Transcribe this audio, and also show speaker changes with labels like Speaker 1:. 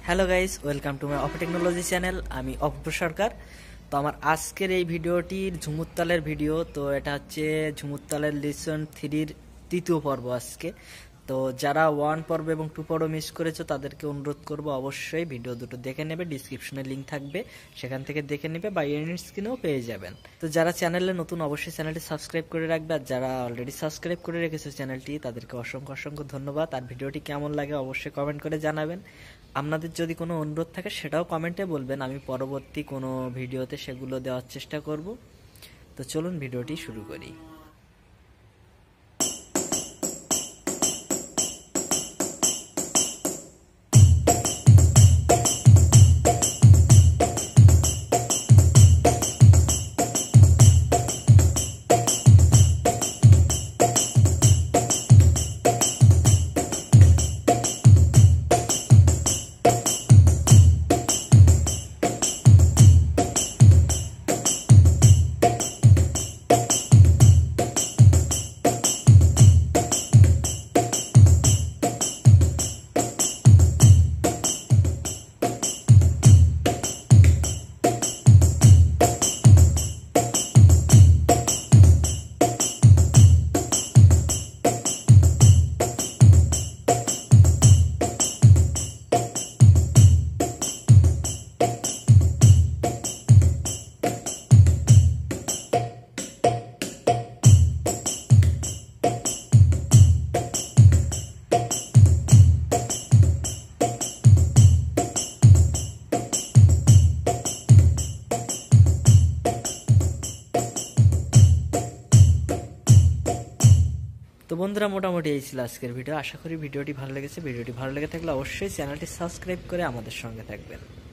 Speaker 1: Hello guys, welcome to my অপ technology channel. আমি অপূর্ব সরকার। তো আমার আজকের এই ভিডিওটির ঝুমুর তালের ভিডিও। তো এটা হচ্ছে ঝুমুর তালের লেসন 3-র তৃতীয় পর্ব আজকে। তো যারা 1 পর্ব এবং 2 পর্ব মিস করেছো তাদেরকে অনুরোধ করব অবশ্যই ভিডিও দুটো দেখে নেবে। ডিসক্রিপশনে লিঙ্ক থাকবে, সেখান থেকে দেখে নেবে বা এন্ড স্ক্রিনেও পেয়ে যাবেন। তো যারা চ্যানেলে নতুন অবশ্যই চ্যানেলটি সাবস্ক্রাইব করে রাখবে, আর যারা অলরেডি সাবস্ক্রাইব করে রেখেছে চ্যানেলটি তাদেরকে অসংখ্য অসংখ্য ধন্যবাদ। আর ভিডিওটি কেমন লাগে অবশ্যই কমেন্ট করে জানাবেন। আপনাদের যদি কোনো অনুরোধ থাকে সেটাও কমেন্টে বলবেন, আমি পরবর্তী কোনো ভিডিওতে সেগুলো দেওয়ার চেষ্টা করব। তো চলুন ভিডিওটি শুরু করি। তো বন্ধুরা, মোটামুটি এই ছিল আজকের ভিডিও। আশা করি ভিডিওটি ভালো লেগেছে। ভিডিওটি ভালো লেগে থাকলে অবশ্যই চ্যানেলটি সাবস্ক্রাইব করে আমাদের সঙ্গে থাকবেন।